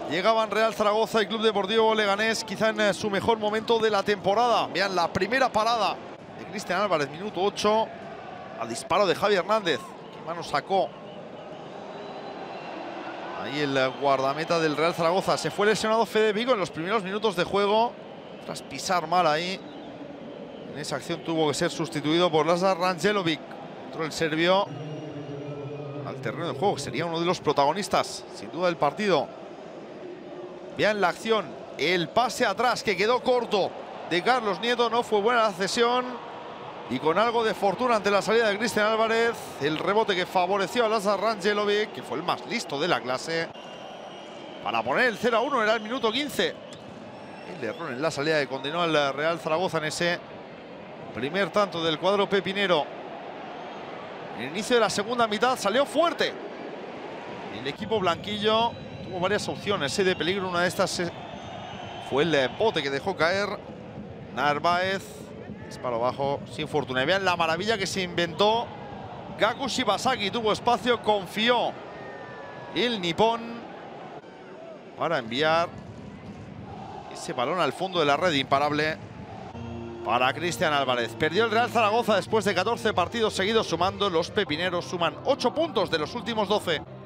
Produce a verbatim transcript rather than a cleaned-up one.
Llegaban Real Zaragoza y Club Deportivo Leganés quizá en su mejor momento de la temporada. Vean la primera parada de Cristian Álvarez, minuto ocho, al disparo de Javi Hernández. ¿Qué mano sacó? Ahí el guardameta del Real Zaragoza. Se fue lesionado Fede Vigo en los primeros minutos de juego, tras pisar mal ahí. En esa acción tuvo que ser sustituido por Lazar Rangelovic. Entró el serbio al terreno de juego, que sería uno de los protagonistas, sin duda, del partido. Vean la acción, el pase atrás que quedó corto de Carlos Nieto, no fue buena la cesión. Y con algo de fortuna ante la salida de Cristian Álvarez, el rebote que favoreció a Lazar Rangelovic, que fue el más listo de la clase, para poner el cero a uno. Era el minuto quince. El error en la salida que condenó al Real Zaragoza en ese primer tanto del cuadro pepinero. En el inicio de la segunda mitad salió fuerte el equipo blanquillo. Tuvo varias opciones ¿eh? de peligro. Una de estas eh, fue el bote que dejó caer Narváez. Disparo bajo, sin fortuna. Y vean la maravilla que se inventó Gaku Shibasaki. Tuvo espacio, confió el nipón para enviar ese balón al fondo de la red, imparable para Cristian Álvarez. Perdió el Real Zaragoza después de catorce partidos seguidos sumando. Los pepineros suman ocho puntos de los últimos doce.